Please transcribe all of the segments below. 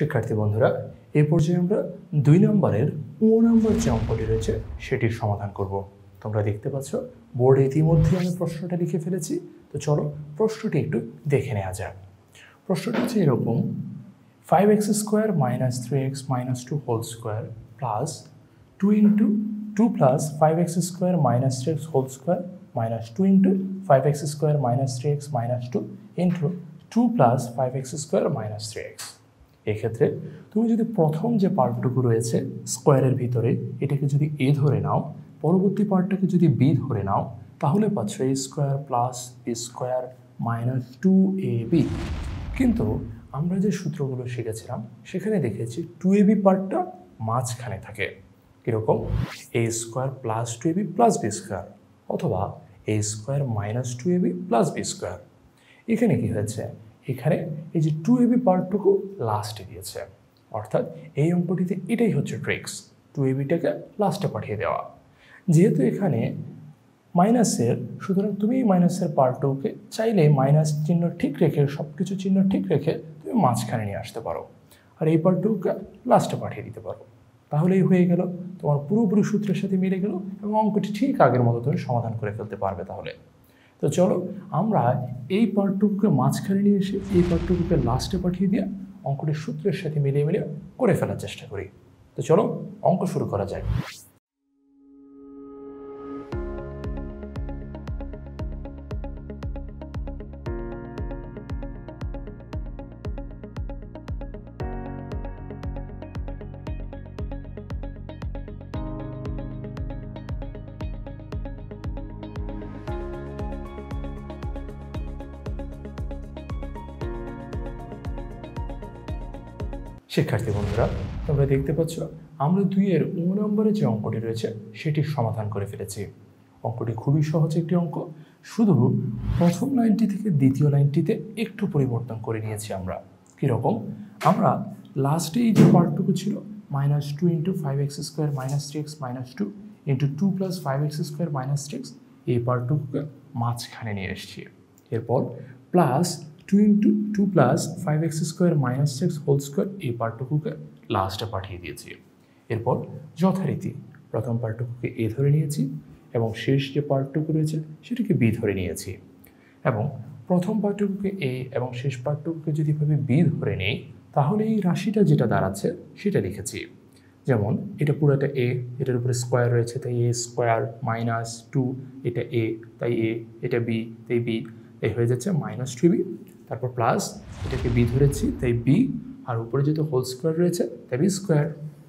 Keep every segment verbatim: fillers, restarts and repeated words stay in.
শিক্ষার্থী বন্ধুরা, এই পর্যায়ে আমরা দুই নম্বরের ও নম্বর যে অঙ্কটি রয়েছে সেটির সমাধান করব। তোমরা দেখতে পাচ্ছ বোর্ডে ইতিমধ্যে আমি প্রশ্নটা লিখে ফেলেছি। তো চলো প্রশ্নটি একটু দেখে নেওয়া যাক। প্রশ্নটি হচ্ছে এরকম: five x square minus three x minus two whole square plus two into two plus five x square minus three x whole square minus two into five x square minus three x minus two into two plus five x square minus three x. এক্ষেত্রে তুমি যদি প্রথম যে পার্টটুকু রয়েছে স্কোয়ারের ভিতরে এটাকে যদি এ ধরে নাও, পরবর্তী পার্টটাকে যদি বি ধরে নাও, তাহলে পাচ্ছ A square plus B square minus two A B. কিন্তু আমরা যে সূত্রগুলো শিখেছিলাম সেখানে দেখেছি টু এ বি পার্টটা মাঝখানে থাকে। কীরকম? A square plus two A B plus B square, অথবা A square minus two A B plus B square. এখানে কি হয়েছে? এখানে এই যে টু এ বি পার্টটুকু লাস্টে দিয়েছে, অর্থাৎ এই অঙ্কটিতে এটাই হচ্ছে ট্রিক্স, টু এ বিটাকে লাস্টে পাঠিয়ে দেওয়া। যেহেতু এখানে মাইনাসের, সুতরাং তুমি এই মাইনাসের পার্টটুকুকে চাইলে মাইনাস চিহ্ন ঠিক রেখে সব কিছু চিহ্ন ঠিক রেখে তুমি মাঝখানে নিয়ে আসতে পারো, আর এই পার্টটুকুকে লাস্টে পাঠিয়ে দিতে পারো। তাহলেই হয়ে গেল, তোমার পুরোপুরি সূত্রের সাথে মিলে গেল এবং অঙ্কটি ঠিক আগের মতো তুমি সমাধান করে ফেলতে পারবে। তাহলে তো চলো আমরা এই পার্টটুকুকে মাঝখানে নিয়ে এসে এই পার্টটুকুকে লাস্টে পাঠিয়ে দিয়ে অঙ্কটির সূত্রের সাথে মিলিয়ে মিলিয়ে করে ফেলার চেষ্টা করি। তো চলো অঙ্ক শুরু করা যায়। শিক্ষার্থী বন্ধুরা, তোমরা দেখতে পাচ্ছ আমরা দুইয়ের ও নম্বরে যে অঙ্কটি রয়েছে সেটির সমাধান করে ফেলেছি। অঙ্কটি খুবই সহজ একটি অঙ্ক, শুধু প্রথম লাইনটি থেকে দ্বিতীয় লাইনটিতে একটু পরিবর্তন করে নিয়েছি আমরা। কীরকম? আমরা লাস্টে এই যে পার্টটুকু ছিল minus two into five x square minus three x minus two into two plus five x square minus three x, এই পার্টটুকুকে মাঝখানে নিয়ে এসেছি। এরপর plus two into two plus five x square minus six whole square এই পার্টটুকুকে লাস্টে পাঠিয়ে দিয়েছি। এরপর যথারীতি প্রথম পার্টটুকুকে এ ধরে নিয়েছি এবং শেষ যে পার্টটুকু রয়েছে সেটাকে বি ধরে নিয়েছি, এবং প্রথম পার্টটুকুকে এ এবং শেষ পার্টটুকুকে যদি ভাবে বি ধরে নেই, তাহলে এই রাশিটা যেটা দাঁড়াচ্ছে সেটা লিখেছি। যেমন এটা পুরোটা এ, এটার উপরে স্কোয়ার রয়েছে তাই এ স্কোয়ার, মাইনাস টু এটা এ তাই এ, এটা বি তাই বি, এই হয়ে যাচ্ছে মাইনাস টু বি। তারপর প্লাস এটাকে বি ধরেছি তাই বি, আর উপরে যেহেতু হোল স্কোয়ার রয়েছে তাই বি স্কোয়ার,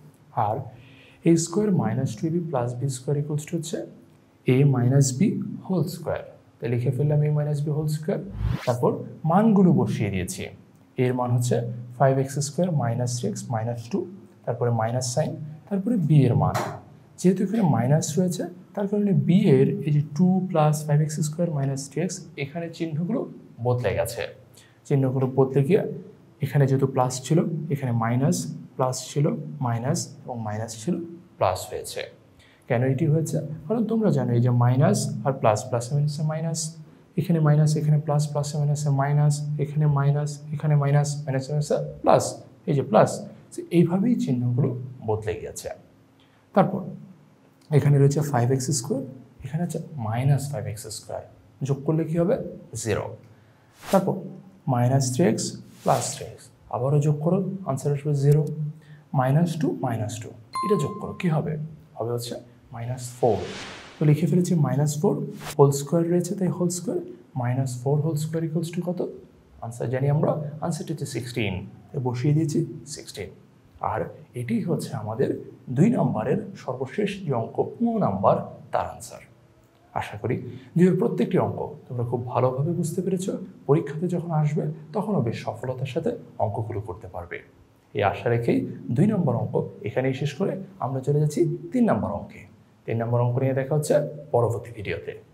আর A square minus two B plus B square equals to হচ্ছে A minus B whole square. তাই লিখে ফেললাম A minus B whole square. তারপর মানগুলো বসিয়ে দিয়েছি। এর মান হচ্ছে five x square minus three x minus two, তারপরে মাইনাস সাইন, তারপরে বি এর মান। যেহেতু এখানে মাইনাস রয়েছে তার কারণে বি এর এই যে two plus five x square minus three x এখানে চিহ্নগুলো বদলে গেছে। চিহ্নগুলো বদলে গিয়ে এখানে যেহেতু প্লাস ছিল এখানে মাইনাস, প্লাস ছিল মাইনাস এবং মাইনাস ছিল প্লাস হয়েছে। কেন এটি হয়েছে? কারণ তোমরা জানো এই যে মাইনাস আর প্লাস, প্লাসে মাইনাসে মাইনাস, এখানে মাইনাস এখানে প্লাস, প্লাসে মাইনাসে মাইনাস, এখানে মাইনাস এখানে মাইনাস, মাইনাসে মাইনাসে প্লাস, এই যে প্লাস, এইভাবেই চিহ্নগুলো বদলে গিয়েছে। তারপর এখানে রয়েছে ফাইভ এক্স স্কোয়ার, এখানে হচ্ছে মাইনাস ফাইভ এক্স স্কোয়ার, যোগ করলে কী হবে? জিরো। তারপর minus three x plus three x, আবারও যোগ করো, আনসার আসবে zero. Minus two minus two, এটা যোগ করো, কী হবে? হবে হচ্ছে মাইনাস ফোর। তো লিখে ফেলেছি মাইনাস ফোর, হোল স্কোয়ার রয়েছে তাই whole square, minus four whole square equals to কত? আনসার জানি আমরা, আনসারটি হচ্ছে সিক্সটিন। তো বসিয়ে দিয়েছি সিক্সটিন। আর এটি হচ্ছে আমাদের দুই নম্বরের সর্বশেষ যে অঙ্ক ও নাম্বার, তার আনসার। আশা করি দুইয়ের প্রত্যেকটি অঙ্ক তোমরা খুব ভালোভাবে বুঝতে পেরেছ। পরীক্ষাতে যখন আসবে তখনও বেশ সফলতার সাথে অঙ্কগুলো করতে পারবে। এই আশা রেখেই দুই নম্বর অঙ্ক এখানেই শেষ করে আমরা চলে যাচ্ছি তিন নম্বর অঙ্কে। তিন নম্বর অঙ্ক নিয়ে দেখা হচ্ছে পরবর্তী ভিডিওতে।